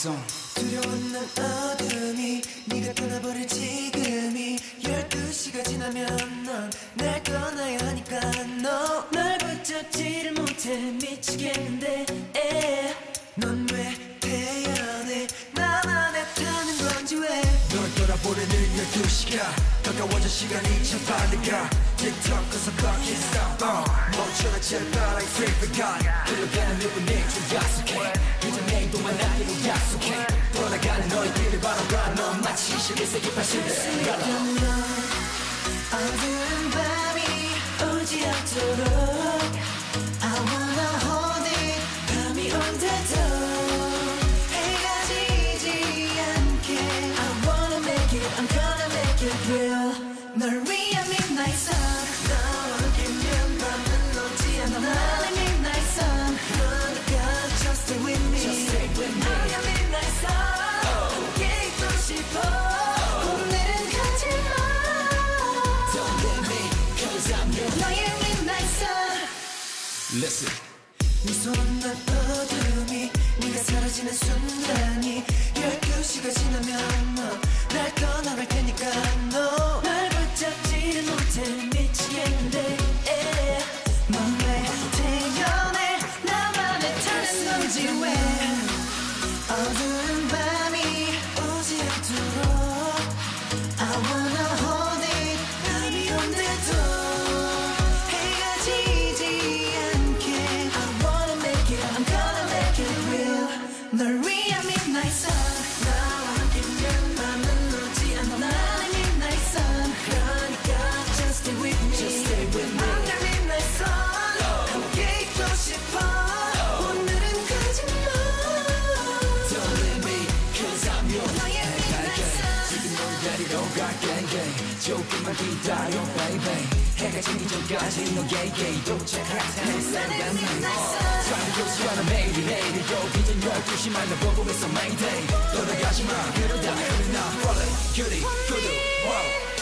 Song. 두려운 난 어둠이 네가 떠나버릴 지금이 12시가 지나면 넌 날 떠나야 하니까 너 날 붙잡지를 못해 미치겠는데 넌 왜 태연해 나만에 타는 건지 왜 널 떠나보내는 12시가 가까워져 시간이 참 빨리 가 틱톡 꺼서 clock can't stop 멈춰라 제발 I free for God 흘러가는 몇 내줄 약속해 그저 내 행동만 하기로 약속해 떠나가는 너의 길을 바라봐 넌 마치 실내세계 발신돼 어두운 밤이 오지 않도록 I wanna hold it 밤이 온데도 해가 지지 않게 I wanna make it I'm gonna make it real 널 위한 midnight sun 너와 함께면 밤은 오지 않아 나의 midnight sun 너가 just stay with me Just stay with me I'm your midnight sun 함께 있고 싶어 오늘은 가지마 Don't leave me cause I'm your 너의 midnight sun Listen 무서운 난 어둠이 네가 사라지는 순간이 12시가 지나면 너 날 떠나갈 테니까 너 날 붙잡지를 못해 미치겠는데 넌 왜 태연해 나만의 타는 건지 왜 어두운 밤이 오지 않도록 I wanna hold it 밤이 온데도 해가 지지 않게 I wanna make it I'm gonna make it real 널 위한 midnight sun 나와 함께면 밤은 오지 않아 나의 midnight sun 그러니까 just stay with me Just stay with me I'm your midnight sun 함께 있고 싶어 오늘은 가지마 Don't leave me cause I'm your 너의 midnight sun 지금 널 데리러 가 gang 조금만 기다려 baby 해가 지기 전까지 너에게 도착할 테니 나의 stand midnight sun 교수하는 매일이 내일이고 이젠 12시만 널 보고 있어 Mayday 떠나가지마 그러다 우리 나 falling cutie 구두 wow